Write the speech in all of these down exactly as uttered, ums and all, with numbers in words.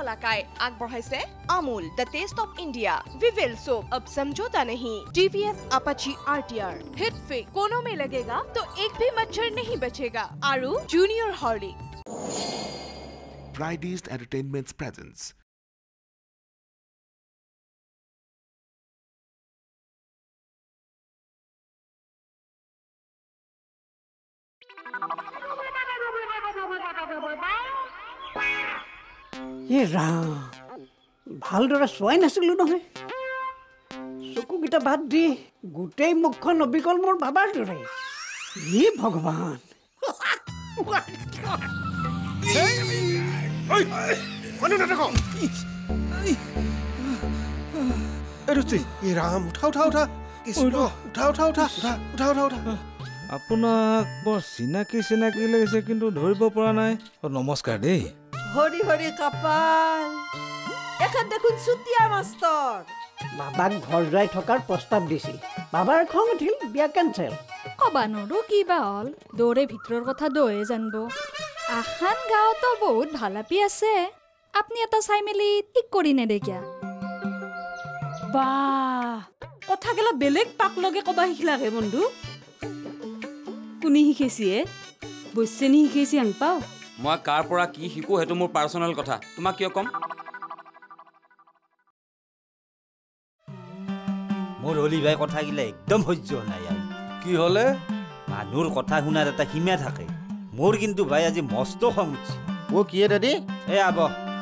वाला काय আগবঢ়াইছে Amul the taste of India Vivel soap अब समझौता नहीं टीवीएस अपाची आरटीआर हिट फिक कोनों में लगेगा तो एक भी मच्छर नहीं बचेगा आरु junior Horlicks Fridays Entertainment's presence. ये राम ভালদৰে চোৱাই নাছিলো নহয় চকুকেইটা বাদ দি গোটেই মুখখন অবিকল মোৰ বাবাৰ দৰে ই ভগৱান Oi! Mana nak kau? Eh, Rusti, ये राम उठा उठा उठा किसको उठा उठा उठा उठा उठा उठा उठा আপোনাক বৰ চিনাকি চিনাকি লাগিছে কিন্তু ধৰিব পৰা নাই নমস্কাৰ দেই হৰি হৰি কপাল এখন দেখোন চুতিয়া মাষ্টৰ বাবাক ঘৰ যাই থকাৰ প্ৰস্তাৱ দিছিল বাবাৰ খং উঠিল বিয়া কেনচেল কবানোৰো কিবা হল দৌৰে ভিতৰৰ কথা দয়ে জানব আখান গাঁৱতো বহুত ভালাপি আছে আপনি এটা চাই মেলি ঠিক কৰি নেদেকিয়া বা কথা গেলা বেলেগ পাক লগে কবা শিকলাগে বন্ধু কোনি শিকেছিয়ে বৈশ্যনি শিকেছি আন পাও মই কাৰ পৰা কি শিকো হেতু মোৰ পাৰ্সোনাল কথা তোমাক কিয় কম মোৰ হলি ভাই কথা গিলা একদম সহ্য নাই আৰু কি হলে মানুহৰ কথা শুনাৰ এটা সীমা থাকে মোৰ কিন্তু ভাই আজি মস্ত খং উঠছে वो किए दादी এ আব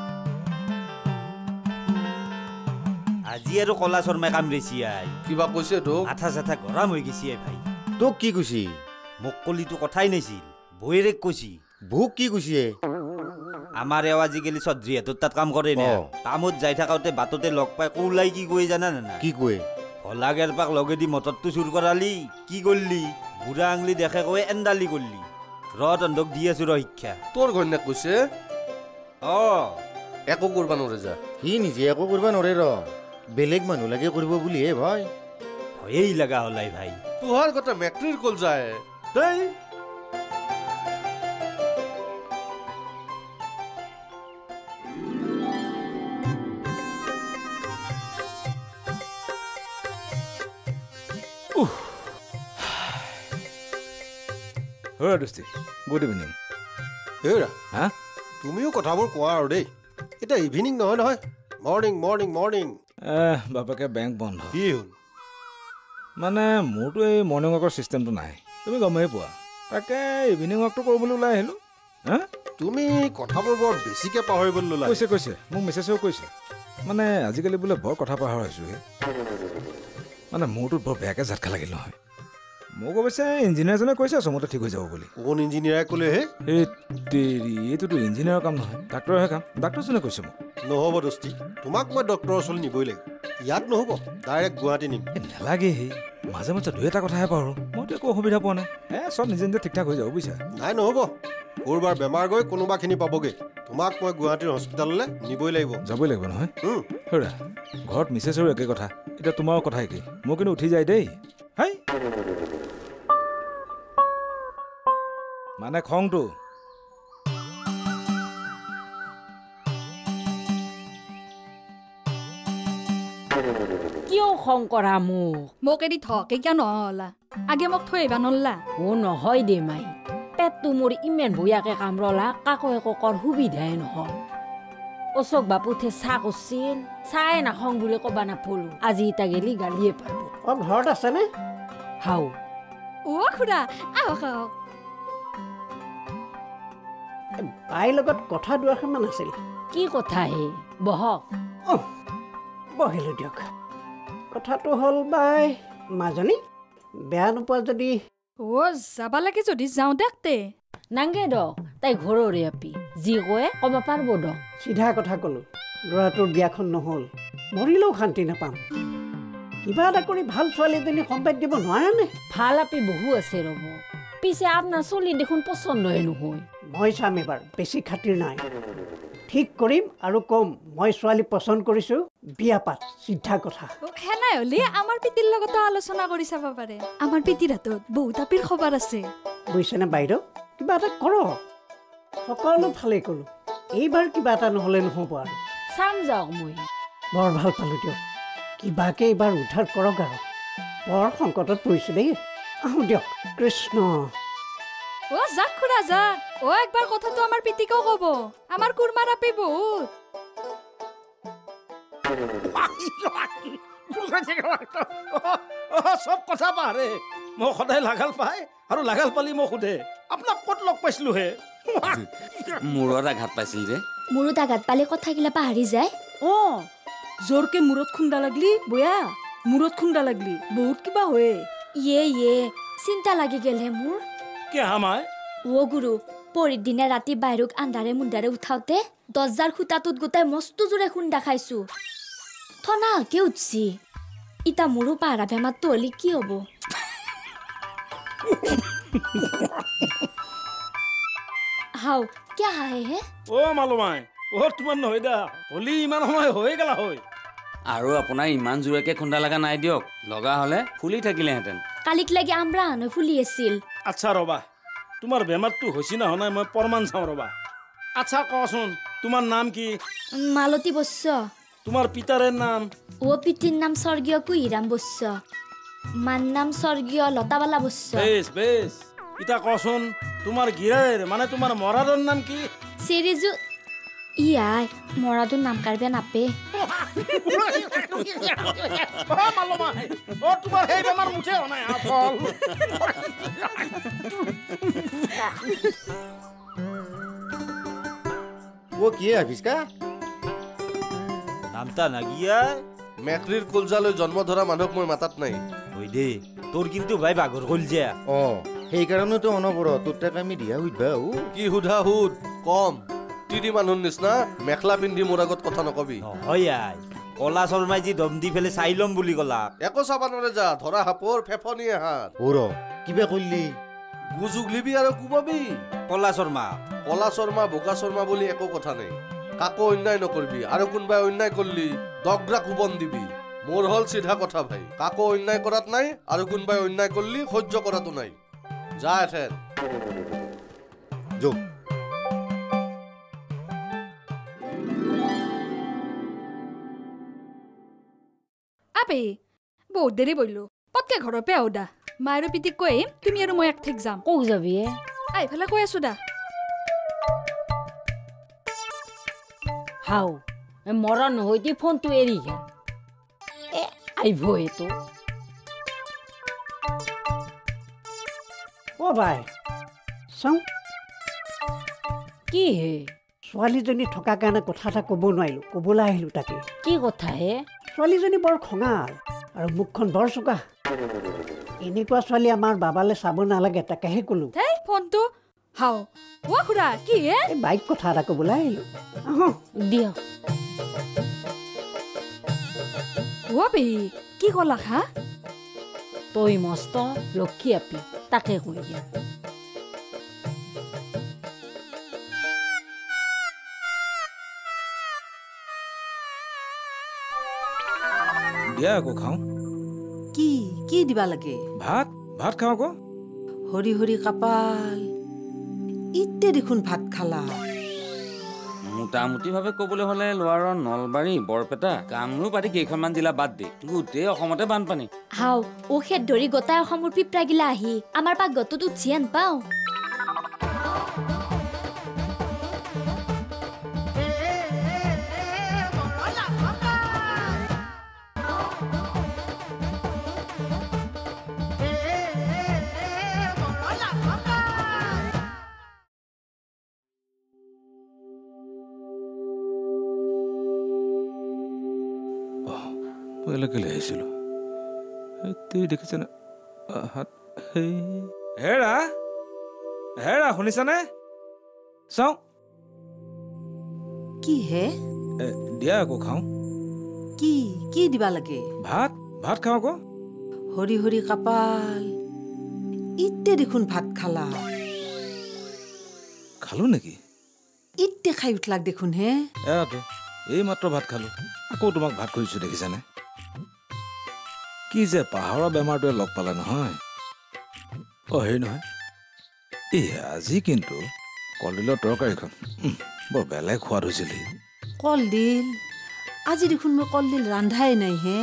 আজি আৰু কলা শৰ্মা কাম ৰেছি আই কিবা কৈছে তো আঠা চাঠা গৰম হৈ গেছি ভাই তো কি কৈছি মোক কলিটো কথাই নাছিল বৈৰেক কৈছি ভুক কি কৈছে আমাৰ এও আজিকালি চদ্ৰী হেতৰ তাত কাম কৰে না কামত যাই থাকাতে বাটতে লগ পাই কৌলাই কি কই জানা না কি কয় হলাগেৰ পাক লগে দি মটৰটো চুৰ কৰালি কি কৰলি বুঢ়া আঙলি দেখে কয় এন্দালি কৰলি ৰ তন্দক দি আছো ৰ শিক্ষা তোৰ ঘন্যাক কৈছে অ একো কৰবা নৰে যা সি নিজে একো কৰবা নৰে ৰ বেলেগ মানুহ লাগে কৰিব বুলি হে ভাই হয়েই লাগা হলাই ভাই তোহাৰ কথা মেট্ৰিৰ কল যায় দেই হয় দোস্তি গুড ইভিনিং হেৰা হা তুমিও কথাবোৰ কোৱা আৰু দেই এটা ইভিনিং নহয় নহয় মৰ্নিং মৰ্নিং মৰ্নিং এহ বাপাকে বেংক বন্ধ কি হ'ল মানে মোৰতো এই মৰ্নিং ৱাকৰ চিষ্টেমটো নাই তুমি গমেই পোৱা তাকে ইভিনিং ৱাকটো কৰোঁ বুলি ওলাই আহিলোঁ হা তুমি কথাবোৰ বৰ বেছিকৈ পাহৰিবলৈ ল'লা কৈছে কৈছে মোক মেছেজেও কৈছে মানে আজিকালি বোলে বৰ কথা পাহৰা হৈছোঁ হে মানে মোৰটোত বৰ বেয়াকৈ ঝাটকা লাগিল নহয় মোক অৱশ্যে ইঞ্জিনিয়াৰজনে কৈছে চমতে ঠিক হৈ যাব বুলি কোন ইঞ্জিনিয়াৰে ক'লে হে এই তেৰি এইটোতো ইঞ্জিনিয়াৰৰ কাম নহয় ডাক্তৰৰহে কাম ডাক্তৰজনে কৈছে মোক নহ'ব দোস্তি তোমাক মই ডক্তৰৰ ওচৰলৈ নিবই লাগিব ইয়াত নহ'ব ডাইৰেক্ট গুৱাহাটী নিম নালাগে সেই মাজে মাজে দুই এটা কথাহে পাহৰোঁ মইতো একো অসুবিধা পোৱা নাই এ চব নিজে নিজে ঠিক ঠাক হৈ যাব বুজিছা নাই নহ'ব ক'ৰবাৰ বেমাৰ গৈ কোনোবাখিনি পাবগৈ তোমাক মই গুৱাহাটীৰ হস্পিটেললৈ নিবই লাগিব যাবই লাগিব নহয় হেৰা ঘৰত মিছেছৰো একে কথা এতিয়া তোমাৰো কথা একেই মোৰ কিন্তু উঠি যায় দেই হাই মানে খংটো কিয় খং কৰা মোক মোক এদি থকে কিয় নহলা আগে মোক থৈ আহিবা নল্লা ও নহয় দে মাই পেটটো মোৰ ইমান বয়াকে কামৰলা কাকো একো কৰ সুবিধাই নহয় অশোক বাপুথে চাহ কৰিছিল চাহে নাখং বুলি ক'বা নাপলো আজি ইটা গেলি গালিয়ে পাব অ ঘৰত আছেনে হাও অ খুৰা আহক আহক বাই লগত কথা দুআষাৰমান আছিল কি কথা হে বহক বহিলোঁ দিয়ক কথাটো হ'ল বাই মাজনী বেয়া নোপোৱা যদি অ যাবা লাগে যদি যাওঁ দেখতে নাংগে দক তাই ঘৰৰে আপি যি কয় ক'ব পাৰিব দক চিধা কথা ক'লোঁ ল'ৰাটোৰ বিয়াখন নহ'ল মৰিলেও শান্তি নাপাম কিবা এটা কৰি ভাল ছোৱালীজনী সম্পাদ দিব নোৱাৰানে ভাল আপি বহু আছে ৰ'ব পিছে আপোনাৰ চলি দেখোন পচন্দই নহয় মই চাম এবাৰ বেছি খাতিৰ নাই ঠিক কৰিম আৰু কম মই ছোৱালী পচন্দ কৰিছোঁ বিয়া পাত চিধা কথা হেনাই হলি আমাৰ পিতিৰ লগতো আলোচনা কৰি চাব পাৰে আমাৰ পিতিৰ হাতত বহুত আপিৰ খবৰ আছে বুজিছেনে বাইদেউ কিবা এটা কৰক সকলো ভালেই ক'লোঁ এইবাৰ কিবা এটা নহ'লে নহ'ব আৰু চাম যাওক মই বৰ ভাল পালোঁ দিয়ক কিবাকে এইবাৰ উদ্ধাৰ কৰক আৰু বৰ সংকটত পৰিছে দেই আহোঁ দিয়ক কৃষ্ণ ও যাক খুৰা যাক ও একবাৰ কথাটো আমাৰ পিতিকেও ক'ব আমাৰ কুৰমাৰ আপি বহুত সব কথা পাহৰে মই সদায় লাগাল পাই আৰু লাগাল পালি মই সোধে আপোনাক ক'ত লগ পাইছিলো হে মূৰত আঘাত পাইছিল যে মূৰত আঘাত পালে কথাগিলা পাহৰি যায় অ জোৰকে মূৰত খুন্দা লাগলি বয়া মূৰত খুন্দা লাগলি বহুত কিবা হয়ে ইয়ে ইয়ে চিন্তা লাগি গেলহে মোৰ কে হামাই ও গুৰু পৰীৰ দিনা ৰাতি বাহিৰক আন্ধাৰে মুন্ধাৰে উঠাওতে দরজার খুঁটাটোত গোটাই মস্ত জোৰে খুন্দা খাইছো থনাকে উঠছি ইটা মোৰো পাহাৰা বেমাৰটো হলি কি হব হাও কে হাহে হে ও মালুমাই ও তোমাৰ নহয় দা হলি ইমান সময় হৈ গেলা হয় আৰু আপোনাৰ ইমান জোৰেকে খুন্দা লগা নাই দিয়ক লগা হলে ফুলি থাকিলেহেঁতেন কালিক লাগি আমরা আনৈ ফুলি আছিল আচ্ছা ৰবা তোমাৰ বেমাৰটো হৈছি না হনাই মই প্ৰমাণ চাওঁ ৰবা আচ্ছা কচোন তোমাৰ নাম কি মালতী বস্য তোমাৰ পিতাৰে নাম ও পিতিৰ নাম স্বৰ্গীয় কুহিৰাম বস্য মান নাম স্বৰ্গীয় লতাবালা বস্য বেশ বেশ ইটা কচোন তোমাৰ গিৰাৰ মানে তোমাৰ মৰাৰৰ নাম কি সিৰিজু ইয়াই মৰাটোৰ নাম কাৰবে নাপে ও মালুমাই ও তোমাৰ সেই বেমাৰ মুঠে হনাই আফল ও কি আবিষ্কা নামটা নাগিয়া মেকৰিৰ কলজালৈ জন্ম ধৰা মানুহক মই মাতাত নাই হৈ দে তোৰ কিন্তু ভাই বাঘৰ কলজা অ সেইকাৰণেতো অনবৰ তোৰ তাক আমি দিয়া সুধবা ও কি সুধা সুধ কম তিৰি মানুহৰ নিচিনা মেখলা পিন্ধি মোৰ আগত কথা নকবি হয় আই কলা শৰ্মাই যি দম দি ফেলে চাই ল'ম বুলি কলা একো চাবা নৰে যা ধৰা হাপৰ ফেফনিয়ে হাত ওৰ কিবা কৰিলি গুজুগলিবি আৰু কুবাবি কলা শৰ্মা কলা শৰ্মা বোকা শৰ্মা বুলি একো কথা নাই কাকো অন্যায় নকৰিবি আৰু কোনোবাই অন্যায় কৰিলি দগৰা কুবন দিবি মোৰ হল চিধা কথা ভাই কাকো অন্যায় কৰাত নাই আৰু কোনোবাই অন্যায় কৰিলি সহ্য কৰাটো নাই যা এথেন যো আপে বহুত দেৰি বইলো পতকে ঘৰৰ পে আউদা মায়েৰ পিতিক কৈ আহিম তুমি আৰু মই এক ঠেক যাম ক'ত যাবি এ আইফালে কৈ আছো দা হাও মৰা নহয় দি ফোনটো এৰি গেল এ আইভ এইটো ও ভাই চাওঁ কি হে ছোৱালীজনী থকা কাৰণে কথা এটা ক'ব নোৱাৰিলোঁ ক'বলৈ আহিলোঁ তাকে কি কথা হে ছোৱালীজনী বৰ খঙাল আৰু মুখখন বৰ চোকা এনেকুৱা ছোৱালী আমাৰ বাবালৈ চাব নালাগে তাকেহে ক'লো হেই ফোনটো হাও ও খুৰা কি হে এই বাইক কথা এটা ক'বলৈ আহিলোঁ আহোঁ দিয়ক ও বে কি ক'লা হা তই মস্ত লক্ষী আপি তাকে কৈ দিয়া দিয়া আকৌ খাওঁ কি কি দিবা লাগে ভাত ভাত খাওঁ আকৌ হৰি হৰি কপাল ইতে দেখোন ভাত খালা মোটামুটিভাৱে ক'বলৈ হ'লে লোৱাৰৰ নলবাৰী বৰপেটা কামৰূপ আদি কেইখনমান জিলা বাদ দি গোটেই অসমতে বানপানী হাও ও খেত ধৰি গোটাই অসমৰ পিপৰাগিলা আহি আমাৰ পাকঘৰটোত উঠি আন পাওঁ মই কেলে আহিছিলোঁ এই দেখিছেনে হেৰা হেৰা শুনিছানে চাওঁ কি হে দিয়া আকৌ খাওঁ কি কি দিবা লাগে ভাত ভাত খাওঁ আকৌ হৰি হৰি কপাল ইতে দেখোন ভাত খালা খালো নেকি ইতে খাই উঠলাক দেখোন হে এৰাটো এই মাত্ৰ ভাত খালো আকৌ তোমাক ভাত কৰিছো দেখিছানে কি যে পাহাৰৰ বেমাৰটোৱে লগ পালে নহয় অ হেৰি নহয় এই আজি কিন্তু কলডিলৰ তৰকাৰীখন বৰ বেলেগ সোৱাদ হৈছিল কলডিল আজি দেখোন মই কলডিল ৰান্ধাই নাই হে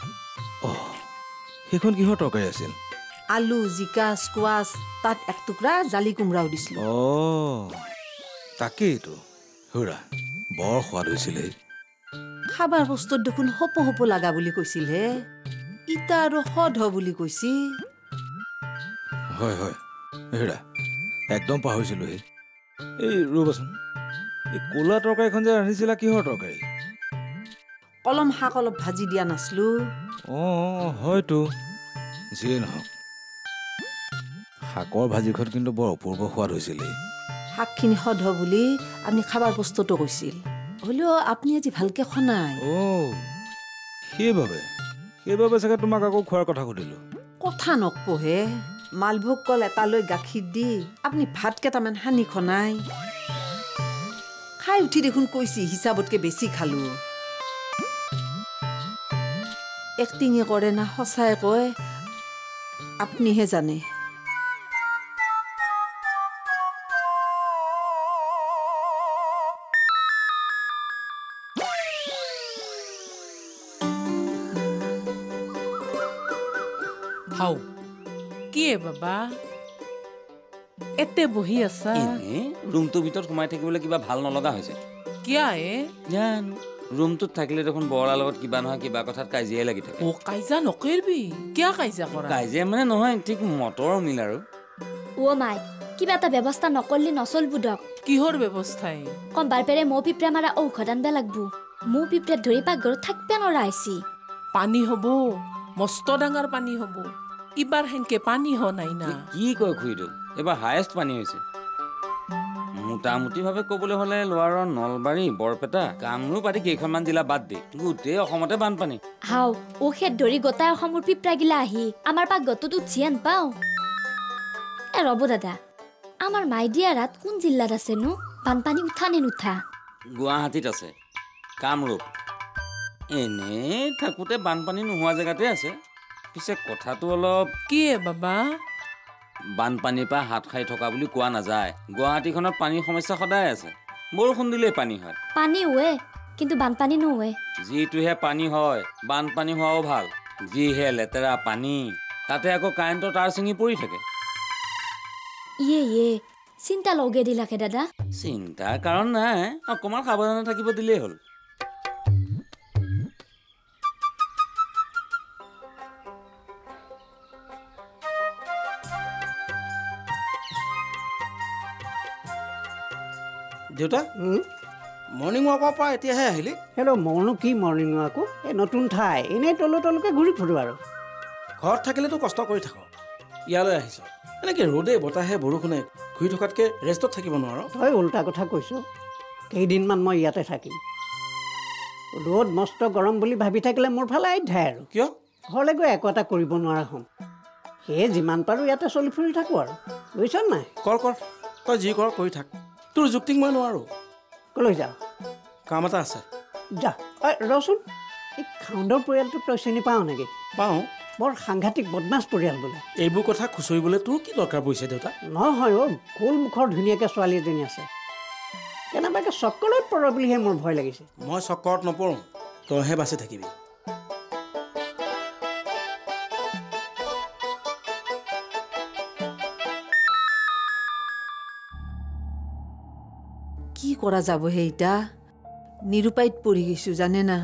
সেইখন কিহৰ তৰকাৰী আছিল আলু জিকা স্কোৱাছ তাত এক টুকুৰা জালি কোমৰাও দিছিলোঁ অ' তাকেইতো হুৰা বৰ সোৱাদ হৈছিলে খাবাৰ বস্তুত দেখোন হপ হপ লগা বুলি কৈছিল হে ইটা আৰু সদ বুলি কৈছিল হয় হয় হেৰা একদম পাহৰিছিলোঁ হে এই ৰ'বাচোন এই ক'লা তৰকাৰীখন যে ৰান্ধিছিলা কিহৰ তৰকাৰী কলম শাক অলপ ভাজি দিয়া নাছিলোঁ অঁ হয়তো যিয়ে নহওক শাকৰ ভাজিখন কিন্তু বৰ অপূৰ্ব সোৱাদ হৈছিলে শাকখিনি সদ বুলি আপুনি খাবাৰ বস্তুটো কৈছিল হ'লেও আপুনি আজি ভালকৈ খনাই অ' সেইবাবে সেইবাবে চাগে তোমাক আকৌ খোৱাৰ কথা সুধিলোঁ কথা নকপহে মালভোগ কল এটা লৈ গাখীৰ দি আপুনি ভাত কেইটামান সানি খনাই খাই উঠি দেখোন কৈছি হিচাপতকৈ বেছি খালোঁ এক্টিঙে কৰে না সঁচাই কয় আপুনিহে জানে হাও কি বাবা এতে বহি আছা ৰুমটোৰ ভিতৰত সোমাই থাকিবলৈ কিবা ভাল নলগা হৈছে কিয়া এ জানো ৰুমটোত থাকিলে দেখোন বৰাৰ লগত কিবা নহয় কিবা কথাত কাজিয়াই লাগি থাকে ও কাজিয়া নকৰিবি কিয়া কাজিয়া কৰা কাজিয়া মানে নহয় ঠিক মটৰ মিল আৰু অ' মাই কিবা এটা ব্যৱস্থা নকৰিলে নচলবো দক কিহৰ ব্যৱস্থাই কম্বাৰ পেৰে মৌ পিঁপৰা মাৰা ঔষধ আনবা লাগবো মৌ পিঁপৰাত ধৰি পাকঘৰত থাকবা নৰা আইছি পানী হ'ব মস্ত ডাঙৰ পানী হ'ব ইবাৰ হেনকে পানী হ নাই না কি কয় খুইদো এবাৰ হায়েষ্ট পানী হৈছে মোটামুটিভাৱে ক'বলৈ হ'লে লোৱাৰৰ নলবাৰী বৰপেটা কামৰূপ আদি কেইখনমান জিলা বাদ দি গোটেই অসমতে বানপানী হাও ও খেত ধৰি গোটাই অসমৰ পিঁপৰাগিলা আহি আমাৰ পাকঘৰটোত উঠি আন পাওঁ এ ৰ'ব দাদা আমাৰ মাইডিয়াৰাত কোন জিলাত আছেনো বানপানী উঠা নে নুঠা গুৱাহাটীত আছে কামৰূপ এনেই থাকোঁতে বানপানী নোহোৱা জেগাতে আছে পিছে কথাটো অলপ কি বাবা বানপানীৰ পৰা হাত খাই থকা বুলি কোৱা নাযায় গুৱাহাটীখনত পানীৰ সমস্যা সদায় আছে বৰষুণ দিলেই পানী হয় পানী হোৱে কিন্তু বানপানী নোহোৱে যিটোহে পানী হয় বানপানী হোৱাও ভাল যিহে লেতেৰা পানী তাতে আকৌ কাৰেণ্টৰ তাঁৰ ছিঙি পৰি থাকে ইয়ে ইয়ে চিন্তা লগে দিলাকে দাদা চিন্তাৰ কাৰণ নাই অকণমান সাৱধানে থাকিব দিলেই হ'ল দেউতা মৰ্ণিং ৱাকৰ পৰা এতিয়াহে আহিলি হেল্ল' মইনো কি মৰ্ণিং ৱাকো এই নতুন ঠাই এনেই তলো তলকৈ ঘূৰি ফুৰো আৰু ঘৰত থাকিলেতো কষ্ট কৰি থাক ইয়ালৈ আহিছ এনেকৈ ৰ'দে বতাহে বৰষুণে ঘূৰি থকাতকৈ ৰেষ্টত থাকিব নোৱাৰ তই ওলোটা কথা কৈছ কেইদিনমান মই ইয়াতে থাকিম ৰ'দ মস্ত গৰম বুলি ভাবি থাকিলে মোৰ ফালে আধ্যায় আৰু কিয় ঘৰলৈ গৈ একো এটা কৰিব নোৱাৰা হ'ম সেয়ে যিমান পাৰোঁ ইয়াতে চলি ফুৰি থাকোঁ আৰু বুজিছ নাই কৰ কৰ তই যি কৰ কৰি থাক তোৰ যুক্তি মই নোৱাৰোঁ ক'লৈ যাওঁ কাম এটা আছে যা ৰচোন এই খাউণ্ডৰ পৰিয়ালটোক তই চিনি পাওঁ নেকি পাওঁ বৰ সাংঘাতিক বদমাছ পৰিয়াল বোলে এইবোৰ কথা খুচৰিবলৈ তোৰ কি দৰকাৰ পৰিছে দেউতা নহয় অ' গোল মুখৰ ধুনীয়াকৈ ছোৱালী এজনী আছে কেনেবাকৈ চক্কৰত পৰ বুলিহে মোৰ ভয় লাগিছে মই চক্কৰত নপৰোঁ তইহে বাচি থাকিবি কি কৰা যাব সেইটা নিৰুপায়ত পৰি গৈছোঁ জানে না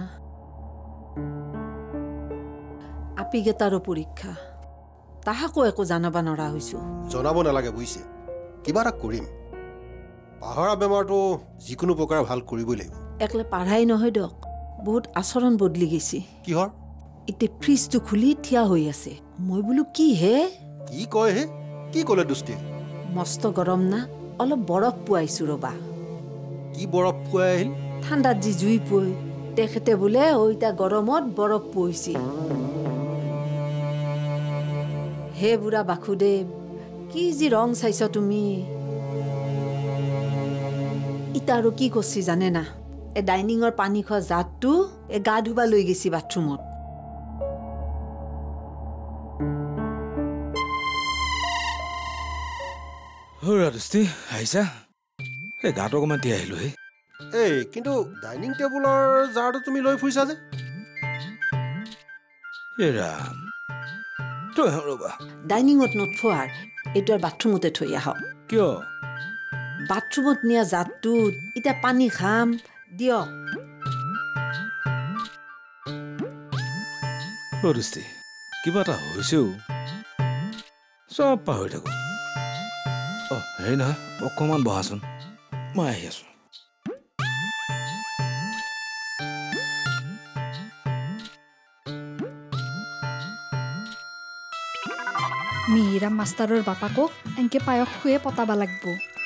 আপিগেটাৰো পৰীক্ষা তাহাকো একো জানাবা নৰা হৈছোঁ জনাব নালাগে বুজিছে কিবা এটা কৰিম পাহৰা বেমাৰটো যিকোনো প্ৰকাৰে ভাল কৰিবই লাগিব একলে পাঢ়াই নহয় দক বহুত আচৰণ বদলি গৈছে কিহৰ এতিয়া ফ্ৰিজটো খুলি থিয়া হৈ আছে মই বোলো কি হে কি কয় হে কি ক'লে দুষ্টি মস্ত গৰম না অলপ বৰফ পুৱাইছোঁ ৰবা কি বৰফ পুৱাই আহিল ঠাণ্ডাত যি জুই পুৱাই তেখেতে বোলে ঐতা গৰমত বৰফ পুৱাইছে হে বুঢ়া বাসুদেৱ কি যি ৰং চাইছ তুমি ইতা আৰু কি কৰছি জানে না এ ডাইনিঙৰ পানী খোৱা জাতটো এ গা ধুবা লৈ গৈছি বাথৰুমত ৰাধুষ্টি আহিছা এই গাটো অকণমান তিয়াই আহিলোঁ হে এই কিন্তু ডাইনিং টেবুলৰ জাৰটো তুমি লৈ ফুৰিছা যে এ ৰাম তই ৰ'বা ডাইনিঙত নথোৱাৰ এইটো আৰু বাথৰুমতে থৈ আহক কিয় বাথৰুমত নিয়া জাতটোত এতিয়া পানী খাম দিয়ক দৃষ্টি কিবা এটা হৈছেও চব পাহৰি থাকো অ হেৰি নহয় অকণমান বহাচোন মই আহি আছো মিহিৰাম মাষ্টাৰৰ বাপাকক এনকে পায়স খুৱে পতাবা লাগব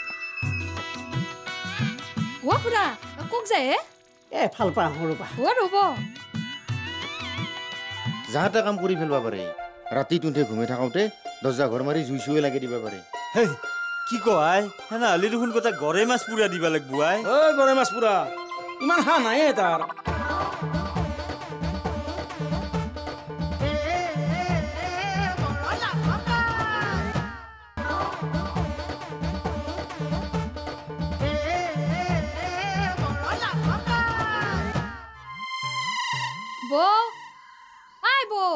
ৱা খুৰা কক যায় এ ভাল পা ৰ'বা ৱা ৰ'ব যাহাতে কাম কৰি ফেলবা পাৰে ৰাতি তুঁঠে ঘুমাই থাকোঁতে দৰ্জা ঘৰ মাৰি জুই চুৱে লাগি দিব পাৰে হেই কি কয় হেনা হলি দেখোন কথা গড়ে মাছ পুৰা দিবা লাগব আই ঐ গড়ে মাছ পুৰা ইমান হাঁহ নাই তাৰ বৌ আই বৌ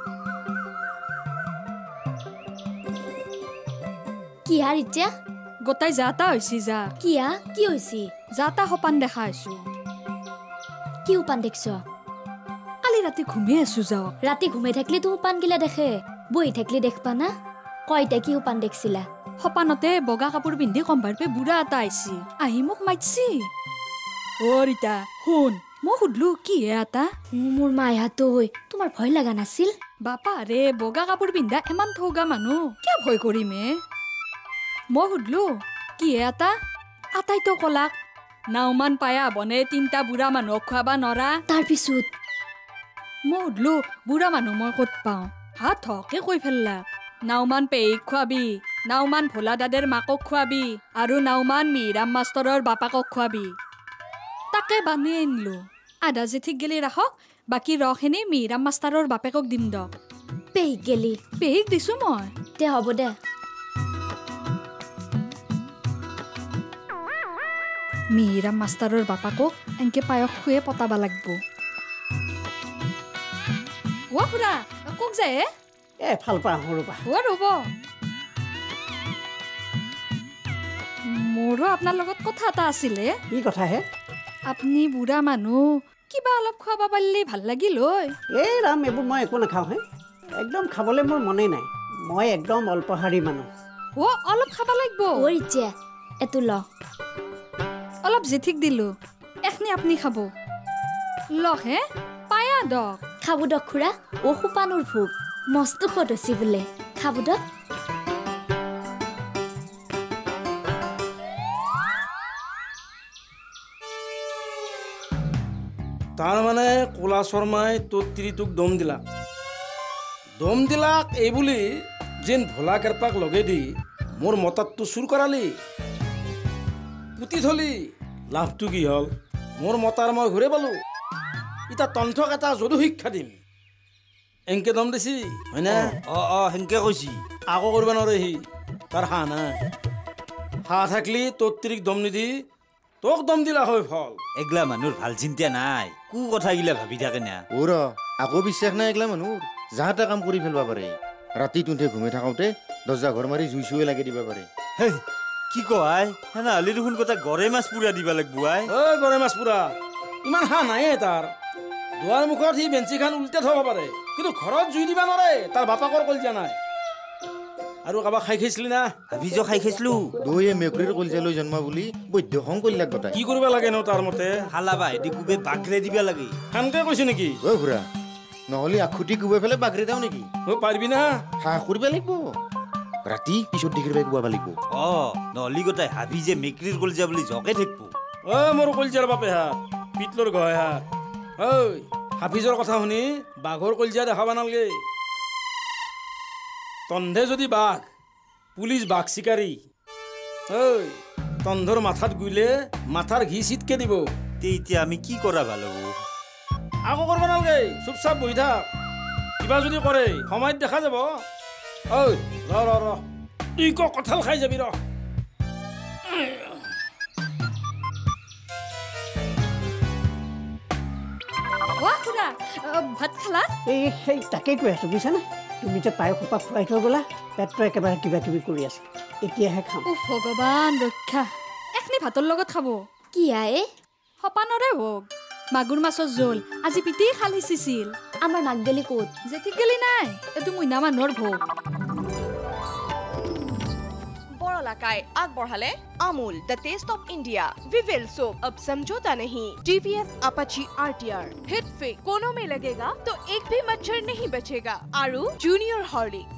কি হার ইচ্ছা গোটাই যাতা হয়েছি যা কিয়া কি হয়েছি যাতা সপান দেখা আছো কি উপান দেখছ কালি রাতে ঘুমিয়ে আছো যাও রাতে ঘুমাই থাকলে তো উপান গিলা দেখে বহি থাকলে দেখবা না কয়টা কি উপান দেখছিলা সপানতে বগা কাপোৰ পিন্ধি কম্বাৰ পে বুঢ়া এটা আইছি আহি মোক মাতছি অ ৰীতা শুন মই সুধলো কি হে এটা মোৰ মাই হাতো হৈ তোমাৰ ভয় লাগা নাছিল বাপা ৰে বগা কাপোৰ পিন্ধা এমান থৌগা মানুহ কিয় ভয় কৰিমে মই সুধলো কি হে এটা আটাইতো কলাক নাওমান পায়া বনে তিনটা বুঢ়া মানুহক খুৱাবা নৰা তাৰপিছত মই সুধলো বুঢ়া মানুহ মই ক'ত পাওঁ হাত হকে কৈ ফেললা নাওমান পেহীক খুৱাবি নাওমান ভোলা দাদেৰ মাকক খুৱাবি আৰু নাওমান মিহিৰাম মাষ্টৰৰ বাপাকক খুৱাবি তাকে বানি আনিলো আধা জেঠিক গেলি ৰাখক বাকী ৰখিনি মিহিৰাম মাষ্টাৰৰ বাপেকক দিম দক পেহীক গেলি পেহীক দিছো মই তে হ'ব দে মিহিৰাম মাষ্টাৰৰ বাপাকক এনকে পায়স খুৱে পতাবা লাগব ৱা খুৰা কক যায় এ ভাল পা ৰ'বা ৱা ৰ'ব মোৰো আপোনাৰ লগত কথা এটা আছিলে কি কথা হে আপুনি বুঢ়া মানুহ কিবা অলপ খুৱাব পাৰিলে ভাল লাগিল ঐ এই ৰাম এইবোৰ মই একো নাখাওঁ হে একদম খাবলৈ মোৰ মনেই নাই মই একদম অল্পহাৰী মানুহ অ অলপ খাব লাগিব অ ৰিজা এটো ল অলপ জেঠিক দিলো এখনি আপুনি খাব লখ হে পায়া দক খাব দক খুৰা অ সুপানুৰ ভোগ মস্ত খত হৈছে বোলে খাব দক তাৰ মানে কলা শৰ্মাই তোৰ তিৰিটোক দম দিলাক দম দিলাক এই বুলি যেন ভোলা কেৰপাক লগে দি মোৰ মতাতটো চুৰ কৰালি পুতি থলি লাভটো কি হ'ল মোৰ মতাৰ মই ঘূৰে পালো ইতা তন্থক এটা যদু শিক্ষা দিম এনকে দম দিছি হয়নে অ অ হেনকে কৈছি আকৌ কৰিব নোৱাৰে সি তাৰ হাঁহ নাই হাঁহ থাকলি তোৰ তিৰিক দম নিদি তোক দম দিলা হয় ফল এগলা মানুহৰ ভাল চিন্তা নাই কু কথাগিলা ভাবি থাকে না অ ৰ আকৌ বিশ্বাস নাই এগলা মানুহৰ যাহাতে কাম কৰি ফেলবা পাৰে ৰাতি তুঁঠে ঘুমাই থাকোঁতে দৰ্জা ঘৰ মাৰি জুই চুৱে লাগি দিব পাৰে হেই কি কয় হেনা হলি দেখোন কথা গড়ে মাছ পুৰা দিবা লাগব আই ঐ গড়ে মাছ পুৰা ইমান হাঁহ নাইয়ে তাৰ দুৱাৰ মুখত সি বেঞ্চিখান উল্টে থব পাৰে কিন্তু ঘৰত জুই দিবা নোৱাৰে তাৰ বাপাকৰ কলজা নাই আৰু কাৰোবাক খাই খাইছিলি না ভাবি য খাই খাইছিলো দৈয়ে মেকুৰীৰ কলজা লৈ জন্মা বুলি বৈদ্য খং কৰিলাক গতাই কি কৰিব লাগে ন তাৰ মতে হালা বাই দি কুবে বাগৰে দিবা লাগে খানকে কৈছে নেকি ঐ খুৰা নহ'লে আখুটি কুবাই পেলাই বাগৰি দাও নেকি ঐ পাৰিবি না হাঁহ কৰিব লাগিব ৰাতি পিছত দেখিৰ বাই কুবাব লাগিব অ নহলি গতাই হাবি যে মেকুৰীৰ কলজা বুলি জকে থাকিব ঐ মোৰ কলজাৰ বাপে হাত পিতলৰ গহে হাত ঐ হাফিজৰ কথা শুনি বাঘৰ কলজা দেখাব নালাগে তন্ধে যদি বাঘ পুলিচ বাঘ চিকাৰী ঐ তন্ধৰ মাথাত গুইলে মাথাৰ ঘি চিটকে দিব তেতিয়া আমি কি কৰা ভাল হ'ব আকৌ কৰিব নালাগে চুপচাপ বহি থাক কিবা যদি কৰে সময়ত দেখা যাব ঐ ৰ ৰ ৰ তুই ক কঁঠাল খাই যাবি ৰ ভাত খালা এই সেই তাকেই কৈ আছোঁ বুজিছানে তুমি যে পায়স সোপা খুৱাই থৈ গ'লা পেটটো একেবাৰে কিবা কিবি কৰি আছে এতিয়াহে খাম উফ ভগৱান ৰক্ষা এখনি ভাতৰ লগত খাব কি আয়ে সপানৰে ভোগ মাগুৰ মাছৰ জোল আজি পিতেই খাল সিঁচিছিল আমাৰ মাক গেলি ক'ত জেঠিক গেলি নাই এইটো মইনা মানুহৰ ভোগ Borola काय आग बढ़ाले Amul the taste of India Vivel soap अब समझौता नहीं टीवीएस अपाची आरटीआर हिट फिक कोनों में लगेगा तो एक भी मच्छर नहीं बचेगा आरू जूनियर हॉर्लिक्स